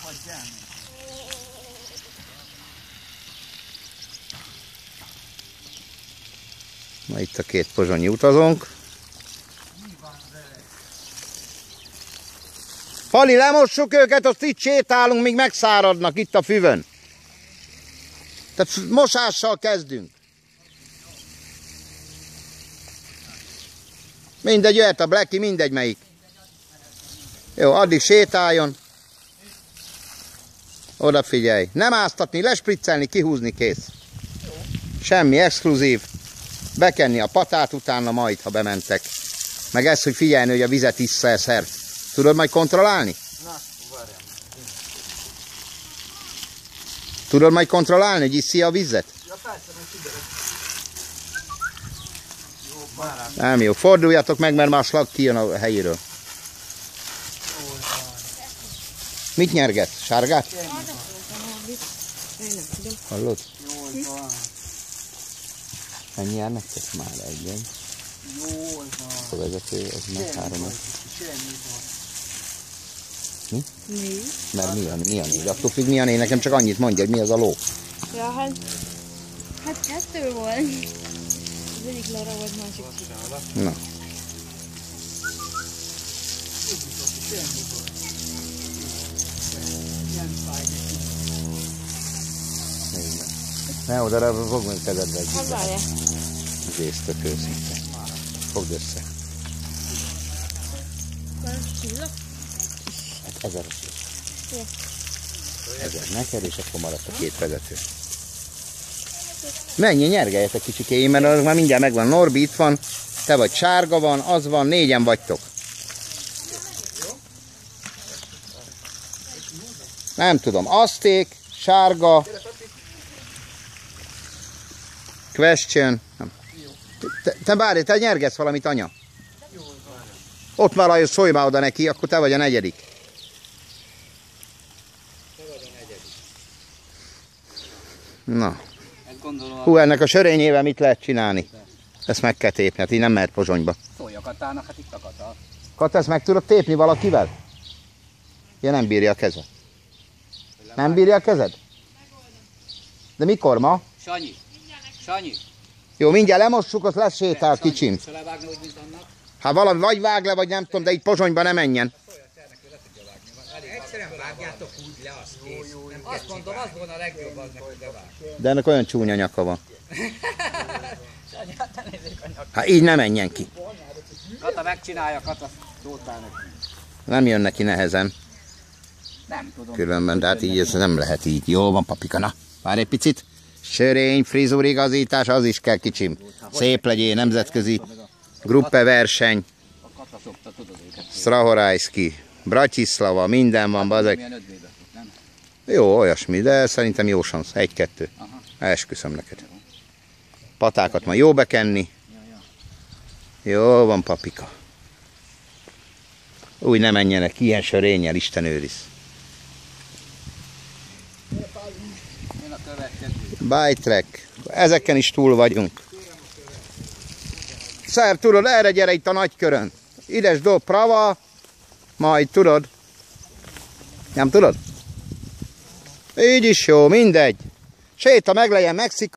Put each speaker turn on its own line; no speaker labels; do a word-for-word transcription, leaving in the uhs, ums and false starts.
Na itt a két pozsonyi utazónk. Fali, lemossuk őket, azt itt sétálunk, míg megszáradnak itt a füvön. Tehát mosással kezdünk. Mindegy, jöhet a Blacky, mindegy melyik. Jó, addig sétáljon. Odafigyelj. Nem áztatni, lespriccelni, kihúzni, kész. Semmi exkluzív. Bekenni a patát utána majd, ha bementek. Meg ez, hogy figyelni, hogy a vizet issza-e szert. Tudod majd kontrollálni?
Na, várjál.
Tudod majd kontrollálni, hogy iszi a vizet?
Ja, persze, meg figyelek. Jó, már.
Nem jó, forduljatok meg, mert már a slag kijön a helyéről. Mit nyerget? Sárgát? Hallod?
Jól van.
Ennyi jár nektek? Már egy.
Jól van.
A vezető, az meg három. Mi?
Mi?
Mert mi a, mi a négy? Attól függ, mi a négy? Nekem csak annyit mondja, hogy mi az a ló.
Ja, hát, hát kettő volt. Az egyik Lara volt, másik Csiga.
Na. Ne, oda fogd meg kezedbe.
Hát várjál.
Gész, tök őszinte. Fogd össze.
Csilla?
Hát ezer.
Jó.
Ezer neked, és akkor maradt a két vezető. Menj, nyergeljetek kicsikéim, mert az már mindjárt megvan. Norbi itt van, te vagy, sárga van, az van, négyen vagytok. Nem tudom, Azték, sárga, question. Te, te bárj, te nyergetsz valamit, anya. Ott már Lajos, szólj már oda neki, akkor te vagy a negyedik. Na. Hú, ennek a sörényével mit lehet csinálni? Ezt meg kell tépni, hát így nem mehet Pozsonyba.
Szólj a Katának, hát itt a Kata.
Kata, ezt meg tudod tépni valakivel? Ja, nem bírja a keze. Nem bírja a kezed? De mikor ma?
Sanyi. Sanyi.
Jó, mindjárt lemossuk, azt lesz sétál kicsim.
Se levágni, úgy, mint annak.
Hát valami vagy vág le, vagy nem tudom, de itt Pozsonyba ne menjen.
Egyszerűen vágjátok úgy le, azt kész. Azt mondom, az volna a legjobb az neki, de vág.
De ennek olyan csúnya nyaka van.
Sanyi, hát ne nézzék a nyak.
Hát így ne menjen ki.
Kata megcsinálja, Kata szóltál neki.
Nem jön neki nehezen.
Nem tudom.
Különben, de hát így ez nem lehet így. Jó van, papika, na. Várj egy picit. Sörény, frizurigazítás, az is kell kicsim. Szép legyél, nemzetközi gruppe verseny.
A Kata szokta, tudod őket.
Strahorajszki, Bratislava, minden van, bazeg.
Milyen ötvédet, nem?
Jó, olyasmi, de szerintem jó sansz. Egy-kettő.
Aha.
Esküszöm neked. Patákat ma jó bekenni. Jó van, papika. Úgy ne menjenek, ilyen sörénnyel, Isten őriz.
Jön a következő.
Bike-track. Ezeken is túl vagyunk. Szer, tudod, erre gyere itt a nagykörön. Ides dob prava, majd tudod. Nem tudod? Így is jó, mindegy. Séta meg legyen Mexikó.